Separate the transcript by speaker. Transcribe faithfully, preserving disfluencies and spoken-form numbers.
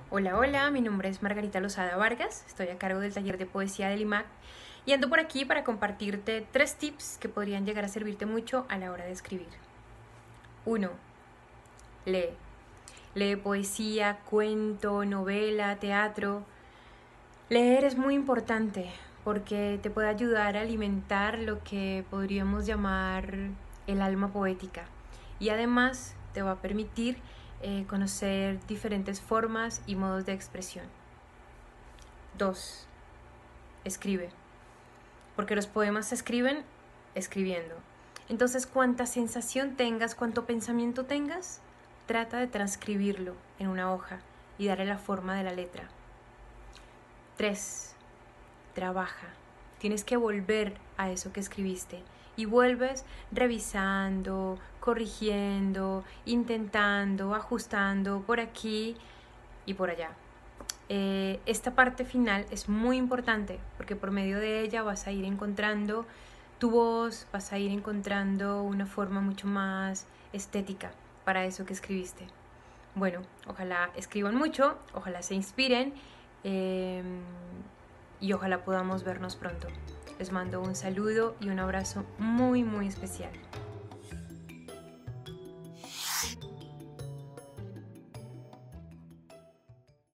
Speaker 1: Hola, hola, mi nombre es Margarita Lozada Vargas, estoy a cargo del taller de poesía del I M A C y ando por aquí para compartirte tres tips que podrían llegar a servirte mucho a la hora de escribir. uno. Lee. Lee poesía, cuento, novela, teatro. Leer es muy importante porque te puede ayudar a alimentar lo que podríamos llamar el alma poética y además te va a permitir eh, conocer diferentes formas y modos de expresión. dos. Escribe, porque los poemas se escriben escribiendo. Entonces, cuánta sensación tengas, cuánto pensamiento tengas, trata de transcribirlo en una hoja y darle la forma de la letra. tres. Trabaja. Tienes que volver a eso que escribiste y vuelves revisando, corrigiendo, intentando, ajustando por aquí y por allá. Eh, esta parte final es muy importante porque por medio de ella vas a ir encontrando tu voz, vas a ir encontrando una forma mucho más estética para eso que escribiste. Bueno, ojalá escriban mucho, ojalá se inspiren eh, y ojalá podamos vernos pronto. Les mando un saludo y un abrazo muy muy especial.